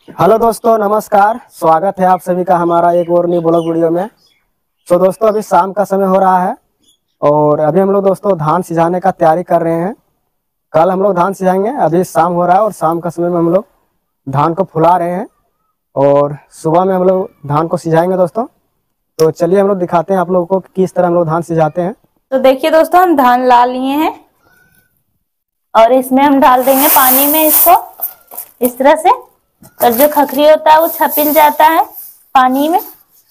Hello दोस्तों, नमस्कार। स्वागत है आप सभी का हमारा एक और नई ब्लॉग वीडियो में। तो दोस्तों, अभी शाम का समय हो रहा है और अभी हम लोग दोस्तों धान सिंचाने का तैयारी कर रहे हैं। कल हम लोग धान सिंचाएंगे, अभी शाम हो रहा है और शाम का समय में हम लोग धान को फुला रहे हैं और सुबह में हम लोग धान को सिंचाएंगे दोस्तों। तो चलिए हम लोग दिखाते हैं आप लोगों को किस तरह हम लोग धान सिंचाते हैं। तो देखिए दोस्तों, हम धान ला लिए हैं और इसमें हम डाल देंगे पानी में इसको इस तरह से। और जो खखरी होता है वो छपिल जाता है पानी में।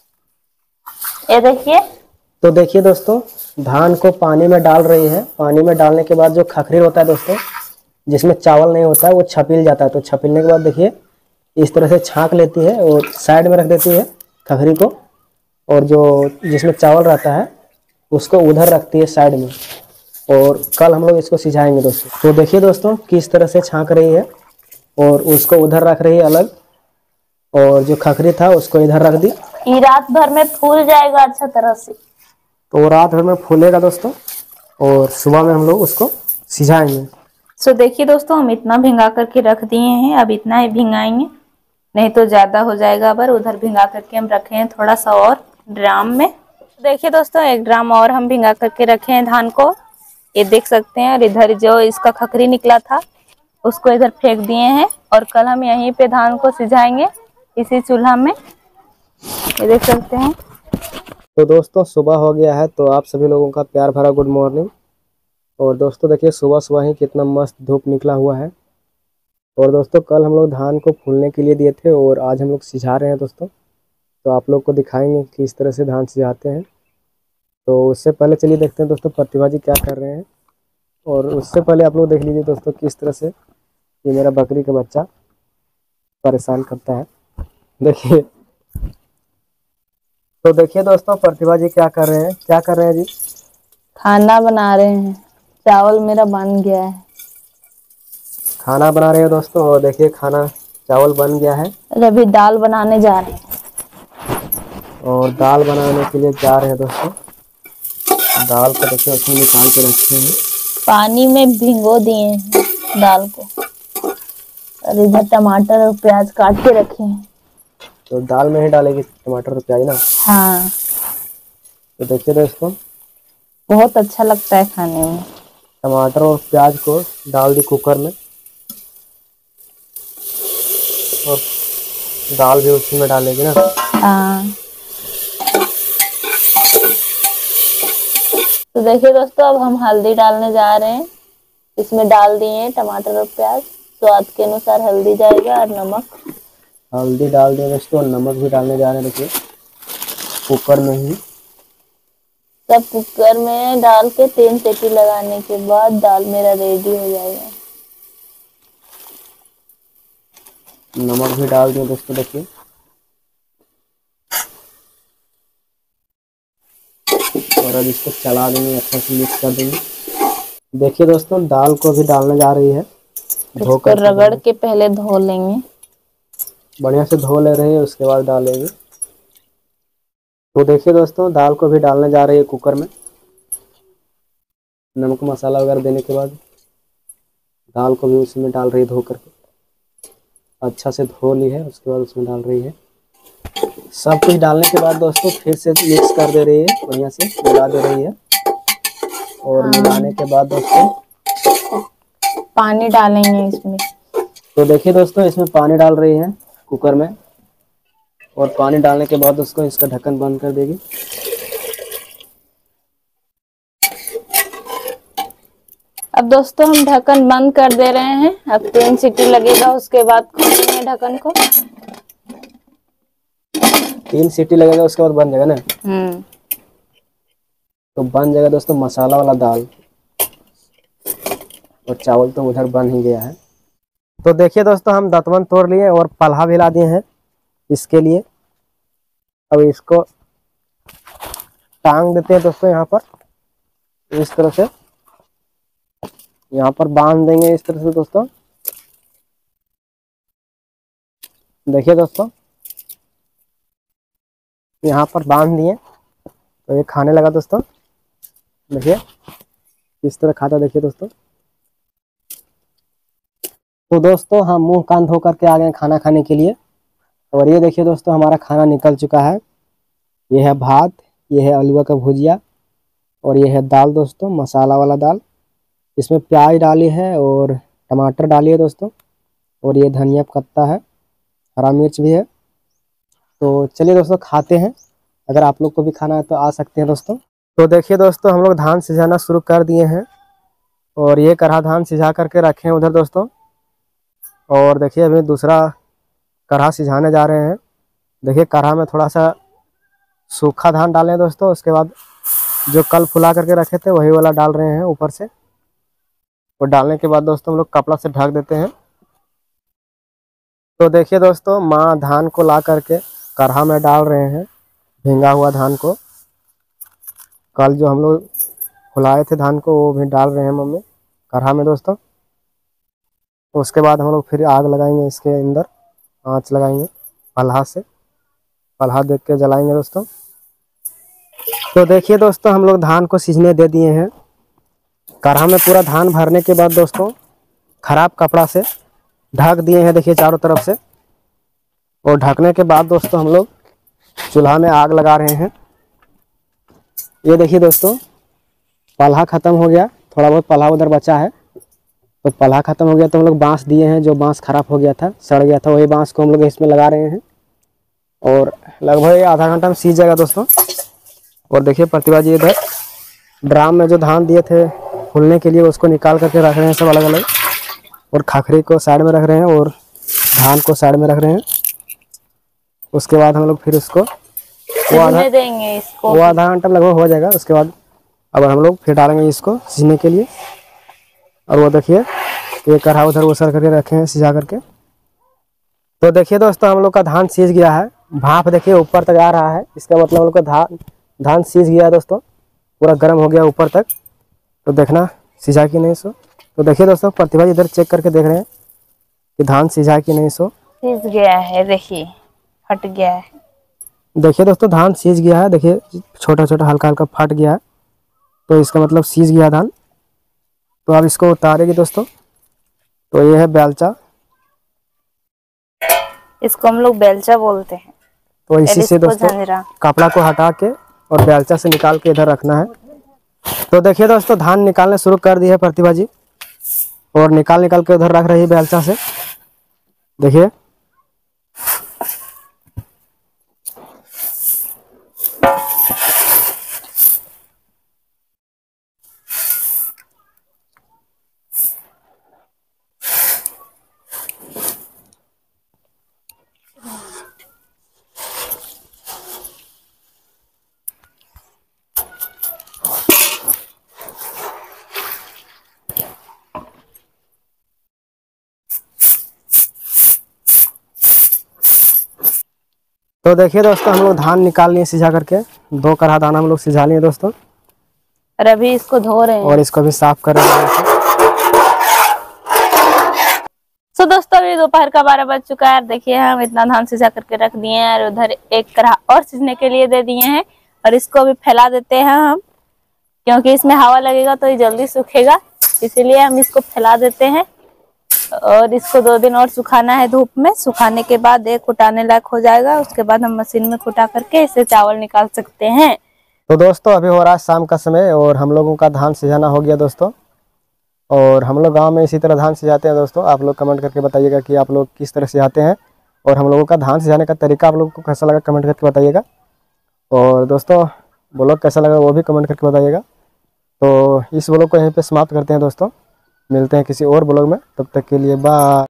ये देखिए। तो देखिए दोस्तों, धान को पानी में डाल रही है। पानी में डालने के बाद जो खखरी होता है दोस्तों, जिसमें चावल नहीं होता है, वो छपिल जाता है। तो छपिलने के बाद देखिए इस तरह से छांक लेती है और साइड में रख देती है खखरी को, और जो जिसमें चावल रहता है उसको उधर रखती है साइड में। और कल हम लोग इसको सिंचाएंगे दोस्तों। तो देखिए दोस्तों किस तरह से छांक रही है और उसको उधर रख रही है अलग, और जो खखरी था उसको इधर रख दी। ये रात भर में फूल जाएगा अच्छा तरह से। तो रात भर में फूलेगा दोस्तों और सुबह में हम लोग उसको सिंचाएंगे। सो देखिए दोस्तों, हम इतना भिंगा करके रख दिए हैं। अब इतना ही भिंगाएंगे, नहीं तो ज्यादा हो जाएगा। पर उधर भिंगा करके हम रखे हैं थोड़ा सा और ड्राम में। देखिए दोस्तों, एक ड्राम और हम भिंगा करके रखे हैं धान को, ये देख सकते हैं। और इधर जो इसका खखरी निकला था उसको इधर फेंक दिए हैं। और कल हम यहीं पे धान को सिंचाएंगे इसी चूल्हा में, ये देख सकते हैं। तो दोस्तों सुबह हो गया है, तो आप सभी लोगों का प्यार भरा गुड मॉर्निंग। और दोस्तों देखिए सुबह सुबह ही कितना मस्त धूप निकला हुआ है। और दोस्तों कल हम लोग धान को फूलने के लिए दिए थे और आज हम लोग सिंचा रहे हैं दोस्तों। तो आप लोग को दिखाएंगे कि इस तरह से धान सिंचाते हैं। तो उससे पहले चलिए देखते हैं दोस्तों प्रतिभा जी क्या कर रहे हैं। और उससे पहले आप लोग देख लीजिए दोस्तों किस तरह से ये मेरा बकरी का बच्चा परेशान करता है। देखिए। तो देखिए दोस्तों प्रतिभा जी क्या कर रहे हैं, क्या कर रहे हैं जी? खाना बना रहे हैं। चावल मेरा बन गया है। खाना बना रहे हैं दोस्तों, और देखिए खाना चावल बन गया है। अभी दाल बनाने जा रहे हैं। और दाल बनाने के लिए जा रहे हैं दोस्तों। दाल को देखिए उसमें निकाल के रखे हैं, पानी में भिगो दिए हैं दाल को। और इधर टमाटर और प्याज काट के रखे हैं। तो दाल में ही डालेगी टमाटर और प्याज ना। हाँ, तो देखिए दोस्तों बहुत अच्छा लगता है खाने में। टमाटर और प्याज को डाल दी कुकर में, और दाल भी उसी में डालेगी ना। हाँ। तो देखिए दोस्तों, अब हम हल्दी डालने जा रहे हैं। इसमें डाल दिए हैं टमाटर और प्याज। स्वाद के अनुसार हल्दी जाएगा और नमक। हल्दी डाल दें दोस्तों, नमक भी डालने जा रहे हैं देखिए कुकर में ही। सब कुकर में डाल के 3 सीटी लगाने के बाद दाल मेरा रेडी हो जाएगा। नमक भी डाल दें दोस्तों देखिए। और अब इसको चला देंगे, अच्छा से मिक्स कर देंगे। देखिए दोस्तों दाल को भी डालने जा रही है। इसको रगड़ के पहले धो लेंगे। बढ़िया से धो ले रही है, उसके बाद डालेंगे। तो देखिए दोस्तों दाल को भी डालने जा रही है कुकर में। नमक मसाला वगैरह देने के बाद दाल को भी उसमें डाल रही है, धो करके अच्छा से धो ली है, उसके बाद उसमें डाल रही है। सब कुछ डालने के बाद दोस्तों फिर से मिक्स कर दे रही है, बढ़िया से मिला दे रही है। और मिलाने के बाद दोस्तों पानी डालेंगे इसमें। तो देखिए दोस्तों इसमें पानी डाल रही है कुकर में, और पानी डालने के बाद उसको इसका ढक्कन बंद कर देगी। अब दोस्तों हम ढक्कन बंद कर दे रहे हैं। अब 3 सीटी लगेगा, उसके बाद खोलेंगे ढक्कन को। 3 सीटी लगेगा, उसके बाद बन जाएगा ना। तो बन जाएगा दोस्तों मसाला वाला दाल। और चावल तो उधर बन ही गया है। तो देखिए दोस्तों हम दतवन तोड़ लिए और पल्हा भी ला दिए हैं इसके लिए। अब इसको टांग देते हैं दोस्तों यहाँ पर, इस तरह से यहाँ पर बांध देंगे इस तरह से दोस्तों। देखिए दोस्तों यहाँ पर बांध दिए, तो ये खाने लगा दोस्तों। देखिए किस तरह खाता, देखिए दोस्तों। तो दोस्तों हम मुंह कान धो करके आ गए खाना खाने के लिए। और ये देखिए दोस्तों हमारा खाना निकल चुका है। ये है भात, ये है आलू का भुजिया और ये है दाल दोस्तों, मसाला वाला दाल। इसमें प्याज डाली है और टमाटर डाली है दोस्तों, और ये धनिया पत्ता है, हरा मिर्च भी है। तो चलिए दोस्तों खाते हैं। अगर आप लोग को भी खाना है तो आ सकते हैं दोस्तों। तो देखिए दोस्तों हम लोग धान सिझाना शुरू कर दिए हैं और ये कढ़ा धान सिझा करके रखे हैं उधर दोस्तों। और देखिए अभी दूसरा कढ़ा सिझाने जा रहे हैं। देखिए कढ़ा में थोड़ा सा सूखा धान डाले हैं दोस्तों, उसके बाद जो कल फुला करके रखे थे वही वाला डाल रहे हैं ऊपर से। और डालने के बाद दोस्तों हम लोग कपड़ा से ढक देते हैं। तो देखिए दोस्तों माँ धान को ला करके कढ़ा में डाल रहे हैं, भींगा हुआ धान को। कल जो हम लोग फुलाए थे धान को वो भी डाल रहे हैं मम्मी कढ़ा में दोस्तों। उसके बाद हम लोग फिर आग लगाएंगे, इसके अंदर आँच लगाएंगे पल्हा से, पल्हा देख के जलाएंगे दोस्तों। तो देखिए दोस्तों हम लोग धान को सिझने दे दिए हैं। कढ़ा में पूरा धान भरने के बाद दोस्तों खराब कपड़ा से ढक दिए हैं, देखिए चारों तरफ से। और ढकने के बाद दोस्तों हम लोग चूल्हा में आग लगा रहे हैं। ये देखिए दोस्तों पल्हा ख़त्म हो गया, थोड़ा बहुत पल्हा उधर बचा है। तो पल्हा ख़त्म हो गया तो हम लोग बांस दिए हैं, जो बांस खराब हो गया था, सड़ गया था, वही बांस को हम लोग इसमें लगा रहे हैं। और लगभग आधा घंटा में सीज जाएगा दोस्तों। और देखिए प्रतिभा जी इधर ड्राम में जो धान दिए थे फूलने के लिए उसको निकाल करके रख रहे हैं सब अलग अलग। और खाखरी को साइड में रख रहे हैं और धान को साइड में रख रहे हैं। उसके बाद हम लोग फिर उसको वो आधा घंटा लगभग हो जाएगा। उसके बाद अब हम लोग फिर डालेंगे इसको सीझने के लिए। और वो देखिए ये कढ़ा उधर उसर करके रखे हैं सिझा करके। तो देखिए दोस्तों हम लोग का धान सीझ गया है, भाप देखिए ऊपर तक आ रहा है, इसका मतलब हम लोग का धान सीझ गया है दोस्तों, पूरा गर्म हो गया ऊपर तक। तो देखना सिझा कि नहीं सो। तो देखिए दोस्तों प्रतिभा इधर चेक करके देख रहे हैं कि धान सिझा कि नहीं सो। सीज गया है, देखिए फट गया है। देखिए दोस्तों धान सीझ गया है, देखिए छोटा छोटा हल्का हल्का फट गया है, तो इसका मतलब सीझ गया धान। तो अब इसको उतारेगी दोस्तों। तो ये है बेलचा, इसको हम लोग बेलचा बोलते हैं। तो इसी से दोस्तों कपड़ा को हटा के और बेलचा से निकाल के इधर रखना है। तो देखिए दोस्तों धान निकालने शुरू कर दी है प्रतिभा जी, और निकाल के उधर रख रही है बेलचा से। देखिए तो देखिए दोस्तों हम लोग धान निकाल लिए सिझा करके, 2 कढ़ा धान हम लोग सिझा लिए दोस्तों। और अभी इसको धो रहे हैं और इसको भी साफ कर रहे हैं। तो दोस्तों अभी दोपहर का 12 बज चुका है। देखिए हम इतना धान सिझा करके रख दिए हैं और उधर एक कढ़ा और सिझने के लिए दे दिए हैं। और इसको अभी फैला देते हैं हम, क्योंकि इसमें हवा लगेगा तो ये जल्दी सूखेगा, इसीलिए हम इसको फैला देते हैं। और इसको 2 दिन और सुखाना है धूप में। सुखाने के बाद ये कुटाने लायक हो जाएगा। उसके बाद हम मशीन में कुटा करके इसे चावल निकाल सकते हैं। तो दोस्तों अभी हो रहा है शाम का समय और हम लोगों का धान सिझाना हो गया दोस्तों। और हम लोग गांव में इसी तरह धान सिझाते हैं दोस्तों। आप लोग कमेंट करके बताइएगा कि आप लोग किस तरह सिझाते हैं, और हम लोगों का धान सिझाने का तरीका आप लोगों को कैसा लगा कमेंट करके बताइएगा। और दोस्तों ब्लॉग कैसा लगा वो भी कमेंट करके बताइएगा। तो इस ब्लॉग को यहीं पे समाप्त करते हैं दोस्तों, मिलते हैं किसी और ब्लॉग में, तब तक के लिए बाय।